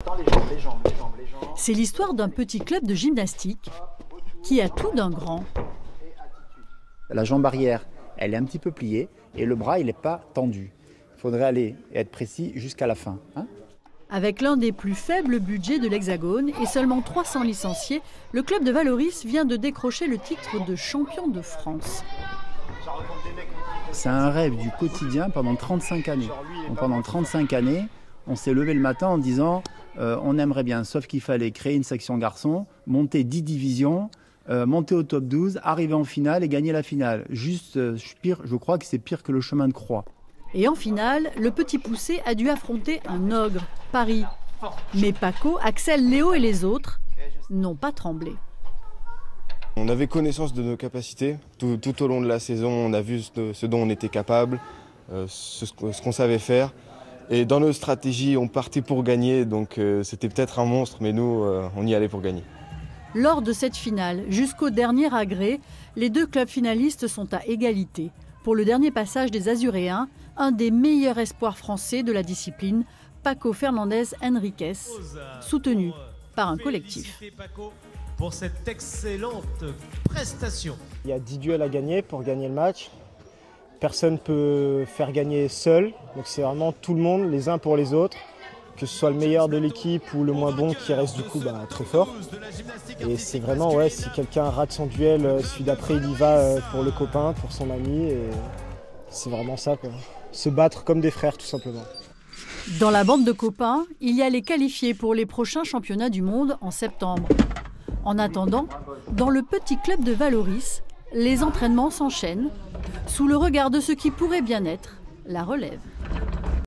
C'est l'histoire d'un petit club de gymnastique qui a tout d'un grand. La jambe arrière, elle est un petit peu pliée et le bras, il n'est pas tendu. Il faudrait aller et être précis jusqu'à la fin. Avec l'un des plus faibles budgets de l'Hexagone et seulement 300 licenciés, le club de Vallauris vient de décrocher le titre de champion de France. C'est un rêve du quotidien pendant 35 années. Donc pendant 35 années, on s'est levé le matin en disant on aimerait bien, sauf qu'il fallait créer une section garçon, monter 10 divisions, monter au top 12, arriver en finale et gagner la finale. Juste, pire, je crois que c'est pire que le chemin de croix. Et en finale, le petit poussé a dû affronter un ogre, Paris. Mais Paco, Axel, Léo et les autres n'ont pas tremblé. On avait connaissance de nos capacités. Tout au long de la saison, on a vu ce dont on était capable, ce qu'on savait faire. Et dans nos stratégies, on partait pour gagner, donc c'était peut-être un monstre, mais nous, on y allait pour gagner. Lors de cette finale, jusqu'au dernier agrès, les deux clubs finalistes sont à égalité. Pour le dernier passage des Azuréens, un des meilleurs espoirs français de la discipline, Paco Fernandez Henriquez, soutenu par un collectif. Pour cette excellente prestation. Il y a 10 duels à gagner pour gagner le match. Personne ne peut faire gagner seul, donc c'est vraiment tout le monde, les uns pour les autres, que ce soit le meilleur de l'équipe ou le moins bon qui reste du coup très fort. Et c'est vraiment, si quelqu'un rate son duel, celui d'après il y va pour le copain, pour son ami, et c'est vraiment ça, quoi. Se battre comme des frères tout simplement. Dans la bande de copains, il y a les qualifiés pour les prochains championnats du monde en septembre. En attendant, dans le petit club de Vallauris, les entraînements s'enchaînent sous le regard de ce qui pourrait bien être la relève.